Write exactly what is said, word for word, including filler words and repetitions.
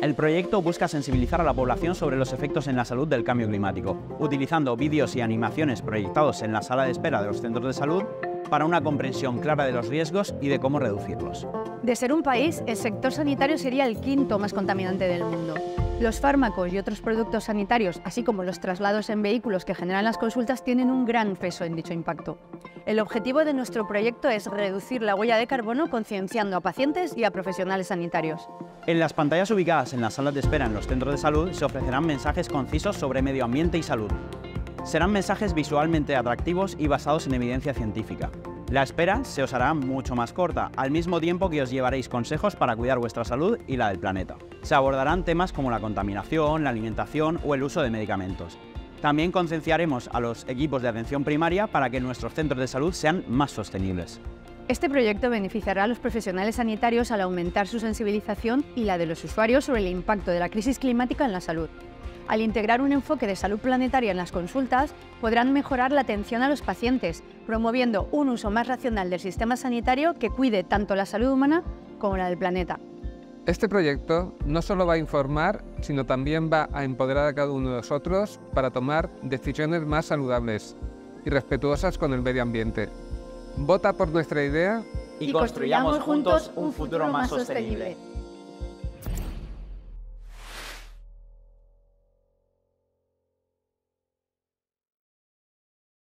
El proyecto busca sensibilizar a la población sobre los efectos en la salud del cambio climático, utilizando vídeos y animaciones proyectados en la sala de espera de los centros de salud para una comprensión clara de los riesgos y de cómo reducirlos. De ser un país, el sector sanitario sería el quinto más contaminante del mundo. Los fármacos y otros productos sanitarios, así como los traslados en vehículos que generan las consultas, tienen un gran peso en dicho impacto. El objetivo de nuestro proyecto es reducir la huella de carbono concienciando a pacientes y a profesionales sanitarios. En las pantallas ubicadas en las salas de espera en los centros de salud se ofrecerán mensajes concisos sobre medio ambiente y salud. Serán mensajes visualmente atractivos y basados en evidencia científica. La espera se os hará mucho más corta, al mismo tiempo que os llevaréis consejos para cuidar vuestra salud y la del planeta. Se abordarán temas como la contaminación, la alimentación o el uso de medicamentos. También concienciaremos a los equipos de atención primaria para que nuestros centros de salud sean más sostenibles. Este proyecto beneficiará a los profesionales sanitarios al aumentar su sensibilización y la de los usuarios sobre el impacto de la crisis climática en la salud. Al integrar un enfoque de salud planetaria en las consultas, podrán mejorar la atención a los pacientes, promoviendo un uso más racional del sistema sanitario que cuide tanto la salud humana como la del planeta. Este proyecto no solo va a informar, sino también va a empoderar a cada uno de nosotros para tomar decisiones más saludables y respetuosas con el medio ambiente. Vota por nuestra idea y construyamos juntos un futuro más sostenible.